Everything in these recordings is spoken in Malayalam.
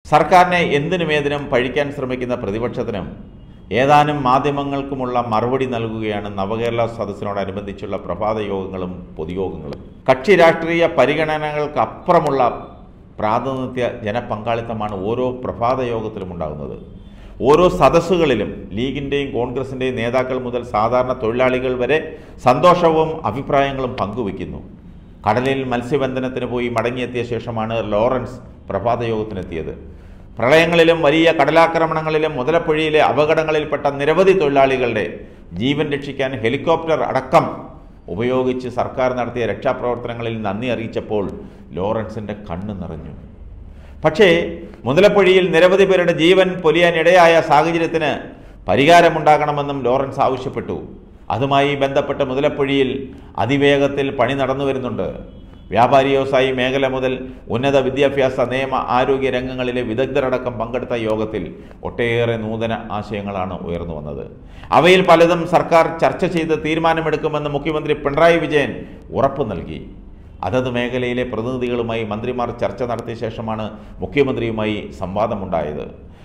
സർക്കാരിനെ എന്തിനുമേതിനും പഴിക്കാൻ ശ്രമിക്കുന്ന പ്രതിപക്ഷത്തിനും ഏതാനും മാധ്യമങ്ങൾക്കുമുള്ള മറുപടി നൽകുകയാണ് നവകേരള സദസ്സിനോടനുബന്ധിച്ചുള്ള പ്രഭാത യോഗങ്ങളും പൊതുയോഗങ്ങളും. കക്ഷി രാഷ്ട്രീയ പരിഗണനകൾക്കപ്പുറമുള്ള പ്രാതിനിധ്യ ജനപങ്കാളിത്തമാണ് ഓരോ പ്രഭാത യോഗത്തിലും ഉണ്ടാകുന്നത്. ഓരോ സദസ്സുകളിലും ലീഗിൻ്റെയും കോൺഗ്രസിൻ്റെയും നേതാക്കൾ മുതൽ സാധാരണ തൊഴിലാളികൾ വരെ സന്തോഷവും അഭിപ്രായങ്ങളും പങ്കുവയ്ക്കുന്നു. കടലിൽ മത്സ്യബന്ധനത്തിന് പോയി മടങ്ങിയെത്തിയ ശേഷമാണ് ലോറൻസ് പ്രഭാത യോഗത്തിനെത്തിയത്. പ്രളയങ്ങളിലും വലിയ കടലാക്രമണങ്ങളിലും മുതലപ്പുഴയിലെ അപകടങ്ങളിൽപ്പെട്ട നിരവധി തൊഴിലാളികളുടെ ജീവൻ രക്ഷിക്കാൻ ഹെലികോപ്റ്റർ അടക്കം ഉപയോഗിച്ച് സർക്കാർ നടത്തിയ രക്ഷാപ്രവർത്തനങ്ങളിൽ നന്ദി അറിയിച്ചപ്പോൾ ലോറൻസിൻ്റെ കണ്ണ് നിറഞ്ഞു. പക്ഷേ മുതലപ്പുഴയിൽ നിരവധി പേരുടെ ജീവൻ പൊലിയാനിടയായ സാഹചര്യത്തിന് പരിഹാരമുണ്ടാകണമെന്നും ലോറൻസ് ആവശ്യപ്പെട്ടു. അതുമായി ബന്ധപ്പെട്ട് മുതലപ്പുഴയിൽ അതിവേഗത്തിൽ പണി നടന്നു വരുന്നുണ്ട്. വ്യാപാരി വ്യവസായി മേഖല മുതൽ ഉന്നത വിദ്യാഭ്യാസ നിയമ ആരോഗ്യ രംഗങ്ങളിലെ വിദഗ്ധരടക്കം പങ്കെടുത്ത യോഗത്തിൽ ഒട്ടേറെ നൂതന ആശയങ്ങളാണ് ഉയർന്നു വന്നത്. അവയിൽ പലതും സർക്കാർ ചർച്ച ചെയ്ത് തീരുമാനമെടുക്കുമെന്ന് മുഖ്യമന്ത്രി പിണറായി വിജയൻ ഉറപ്പു നൽകി. അതത് മേഖലയിലെ പ്രതിനിധികളുമായി മന്ത്രിമാർ ചർച്ച നടത്തിയ ശേഷമാണ് മുഖ്യമന്ത്രിയുമായി സംവാദമുണ്ടായത്.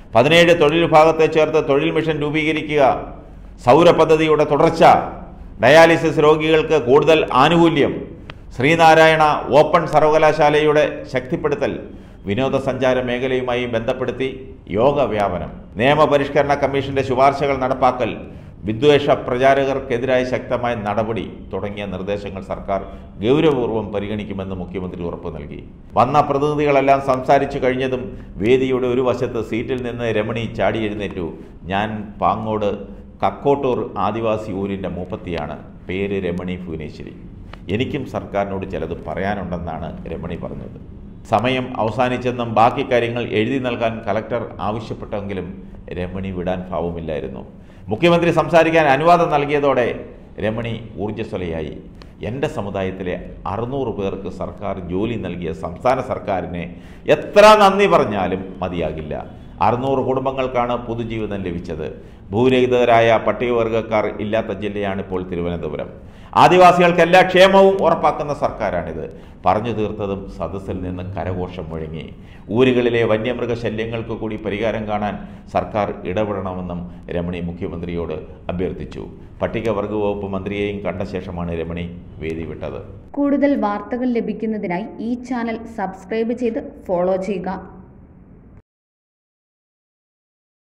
17 തൊഴിൽ വിഭാഗത്തെ ചേർത്ത് തൊഴിൽ മിഷൻ രൂപീകരിക്കുക, സൗര പദ്ധതിയുടെ തുടർച്ച, ഡയാലിസിസ് രോഗികൾക്ക് കൂടുതൽ ആനുകൂല്യം, ശ്രീനാരായണ ഓപ്പൺ സർവകലാശാലയുടെ ശക്തിപ്പെടുത്തൽ, വിനോദസഞ്ചാര മേഖലയുമായി ബന്ധപ്പെടുത്തി യോഗ വ്യാപനം, നിയമപരിഷ്കരണ കമ്മീഷന്റെ ശുപാർശകൾ നടപ്പാക്കൽ, വിദ്വേഷ പ്രചാരകർക്കെതിരായ ശക്തമായ നടപടി തുടങ്ങിയ നിർദ്ദേശങ്ങൾ സർക്കാർ ഗൗരവപൂർവ്വം പരിഗണിക്കുമെന്ന് മുഖ്യമന്ത്രി ഉറപ്പു നൽകി. വന്ന പ്രതിനിധികളെല്ലാം സംസാരിച്ചു കഴിഞ്ഞതും വേദിയുടെ ഒരു വശത്ത് സീറ്റിൽ നിന്ന് രമണി ചാടി എഴുന്നേറ്റു. ഞാൻ പാങ്ങോട് കക്കോട്ടൂർ ആദിവാസി ഊരിൻ്റെ മൂപ്പത്തിയാണ്, പേര് രമണി ഭുവനേശ്വരി. എനിക്കും സർക്കാരിനോട് ചിലത് പറയാനുണ്ടെന്നാണ് രമണി പറഞ്ഞത്. സമയം അവസാനിച്ചെന്നും ബാക്കി കാര്യങ്ങൾ എഴുതി നൽകാൻ കലക്ടർ ആവശ്യപ്പെട്ടെങ്കിലും രമണി വിടാൻ ഭാവമില്ലായിരുന്നു. മുഖ്യമന്ത്രി സംസാരിക്കാൻ അനുവാദം നൽകിയതോടെ രമണി ഊർജ്ജസ്വലയായി. എൻ്റെ സമുദായത്തിലെ 600 പേർക്ക് സർക്കാർ ജോലി നൽകിയ സംസ്ഥാന സർക്കാരിനെ എത്ര നന്ദി പറഞ്ഞാലും മതിയാകില്ല. 600 കുടുംബങ്ങൾക്കാണ് പൊതുജീവിതം ലഭിച്ചത്. ഭൂരഹിതരായ പട്ടികവർഗക്കാർ ഇല്ലാത്ത ജില്ലയാണിപ്പോൾ തിരുവനന്തപുരം. ആദിവാസികൾക്ക് എല്ലാ ക്ഷേമവും ഉറപ്പാക്കുന്ന സർക്കാരാണിത്. പറഞ്ഞു തീർത്തതും സദസ്സിൽ നിന്ന് കരഘോഷം മുഴങ്ങി. ഊരുകളിലെ വന്യമൃഗശല്യങ്ങൾക്ക് കൂടി പരിഹാരം കാണാൻ സർക്കാർ ഇടപെടണമെന്നും രമണി മുഖ്യമന്ത്രിയോട് അഭ്യർത്ഥിച്ചു. പട്ടികവർഗ വകുപ്പ് മന്ത്രിയെയും കണ്ട ശേഷമാണ് രമണി വേദി വിട്ടത്. കൂടുതൽ വാർത്തകൾ ലഭിക്കുന്നതിനായി ഈ ചാനൽ സബ്സ്ക്രൈബ് ചെയ്ത് ഫോളോ ചെയ്യുക.